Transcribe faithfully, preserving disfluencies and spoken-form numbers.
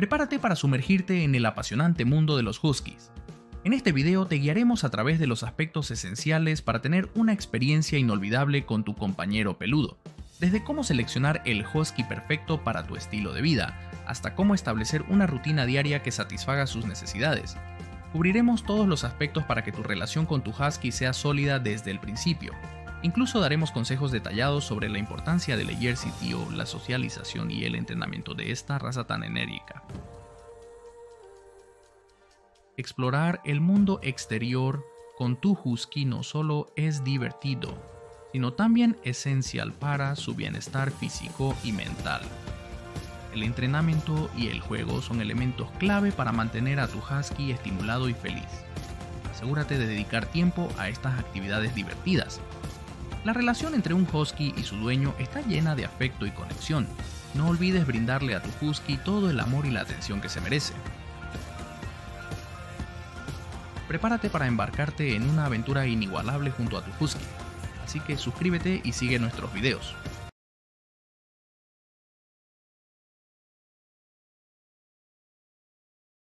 Prepárate para sumergirte en el apasionante mundo de los huskies. En este video te guiaremos a través de los aspectos esenciales para tener una experiencia inolvidable con tu compañero peludo, desde cómo seleccionar el husky perfecto para tu estilo de vida, hasta cómo establecer una rutina diaria que satisfaga sus necesidades. Cubriremos todos los aspectos para que tu relación con tu husky sea sólida desde el principio. Incluso daremos consejos detallados sobre la importancia del ejercicio, la socialización y el entrenamiento de esta raza tan enérgica. Explorar el mundo exterior con tu husky no solo es divertido, sino también esencial para su bienestar físico y mental. El entrenamiento y el juego son elementos clave para mantener a tu husky estimulado y feliz. Asegúrate de dedicar tiempo a estas actividades divertidas. La relación entre un husky y su dueño está llena de afecto y conexión. No olvides brindarle a tu husky todo el amor y la atención que se merece. Prepárate para embarcarte en una aventura inigualable junto a tu husky, así que suscríbete y sigue nuestros videos.